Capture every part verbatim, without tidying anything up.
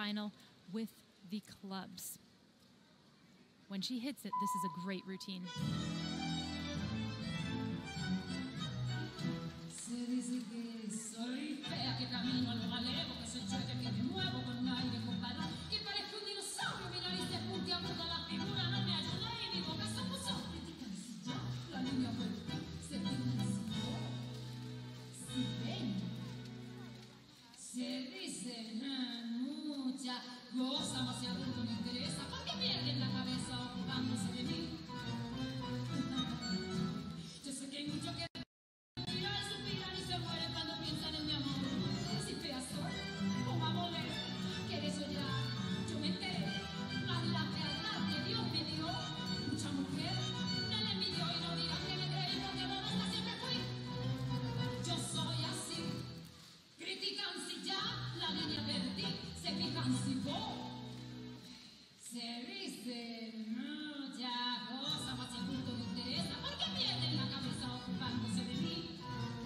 final with the clubs. When she hits it, this is a great routine. Se dice que soy fea, que camino a lo galego, que soy chueca, que me muevo con aire con valor, que parezco un dinosaurio, mi nariz es puntiaguda, la figura no me ayuda y mi boca se puso crítica. Ya, la niña vuelve, se dice, si ven, se dicen muchas cosas, más si adulto me interesa, porque pierden la cabeza ocupándose de mí. Yo sé que hay mucho que se dice muchas cosas, más si al punto me interesa, porque pierden la cabeza ocupándose de mí.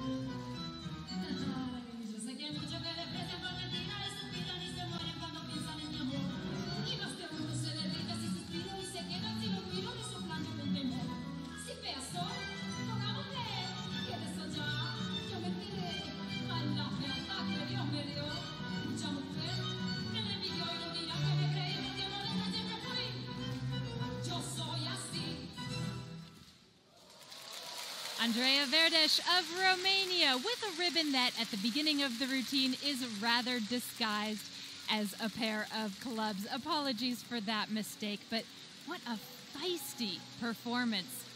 Ay, yo sé que hay muchos que desprecian por mentiras y suspiran y se mueren cuando piensan en mi amor. Y más de uno se derrite si suspiro y se queda si lo miro y soplando con temor. Si feas soy, pongámosle que de eso ya yo me tiré a la fealdad que Dios me dio. Mucha mujer que me envidió y no dirá que me creí porque modesta siempre fui. Yo soy así. Andreea Verdes of Romania with a ribbon that at the beginning of the routine is rather disguised as a pair of clubs. Apologies for that mistake, but what a feisty performance